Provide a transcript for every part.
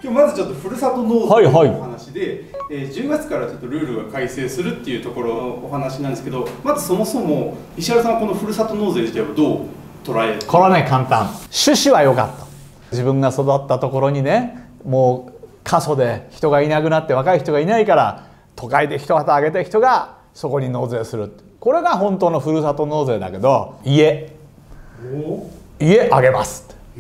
今日まずちょっとふるさと納税のお話で、10月からちょっとルールが改正するっていうところのお話なんですけど、まずそもそも石原さんはこのふるさと納税自体をどう捉える？ これはね簡単。趣旨は良かった。自分が育ったところにね、もう過疎で人がいなくなって若い人がいないから、都会で一旗あげた人がそこに納税する。これが本当のふるさと納税だけど、家あげますって。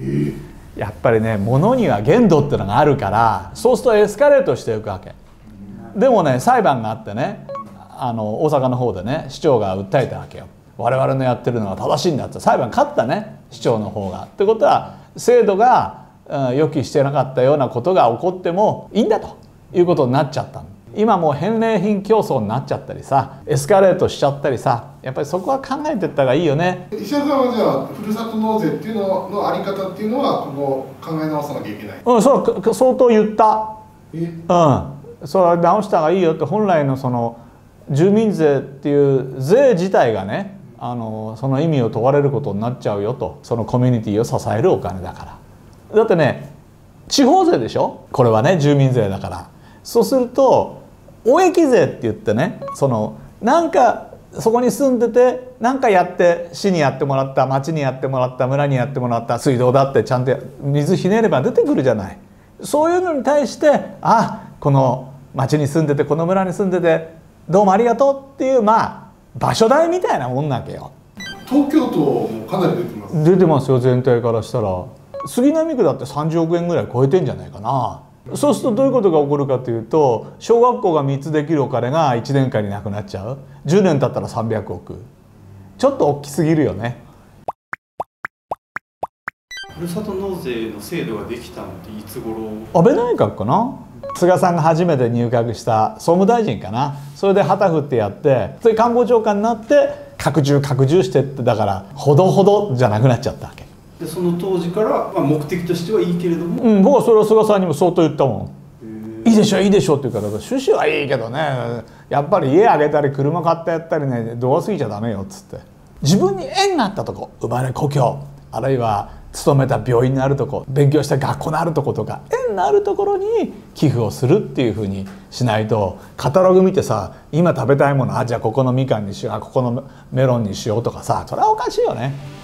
やっぱりね、物には限度っていうのがあるから、そうするとエスカレートしていくわけ。でもね、裁判があってね、大阪の方でね、市長が訴えたわけよ。我々のやってるのは正しいんだって。裁判勝ったね、市長の方が。ってことは制度が予期してなかったようなことが起こってもいいんだということになっちゃったの。今もう返礼品競争になっちゃったりさ、エスカレートしちゃったりさ、やっぱりそこは考えていった方がいいよね。 石原さんはじゃあふるさと納税っていうののあり方っていうのはここ考え直さなきゃいけない。 そう相当言った。それは直した方がいいよって。本来のその住民税っていう税自体がね、その意味を問われることになっちゃうよと。そのコミュニティを支えるお金だから。だってね、地方税でしょ、これはね、住民税だから。そうするとお益税って言ってね、なんかそこに住んでて何かやって、市にやってもらった、町にやってもらった、村にやってもらった、水道だってちゃんと水ひねれば出てくるじゃない。そういうのに対して、この町に住んでて、この村に住んでてどうもありがとうっていう、場所代みたいなもんなわけよ。 東京都もかなり出てます。 出てますよ。全体からしたら杉並区だって30億円ぐらい超えてんじゃないかな。そうするとどういうことが起こるかというと、小学校が3つできるお金が1年間になくなっちゃう。10年経ったら300億。ちょっと大きすぎるよね。 ふるさと納税の制度ができたのっていつ頃？ 安倍内閣かな。菅さんが初めて入閣した総務大臣かな。それで旗振ってやって、それ官房長官になって拡充してって、だからほどほどじゃなくなっちゃったわけ。 でその当時から、目的としてはいいけれども、 僕はそれを菅さんにも相当言ったもん。いいでしょいいでしょって言うから、趣旨はいいけどね、やっぱり家あげたり車買ってやったりね、度が過ぎちゃダメよっつって。自分に縁があったとこ、生まれ故郷、あるいは勤めた病院のあるとこ、勉強した学校のあるとことか、縁のあるところに寄付をするっていうふうにしないと、カタログ見てさ、今食べたいもの、じゃあここのみかんにしよう、ここのメロンにしようとかさ、それはおかしいよね。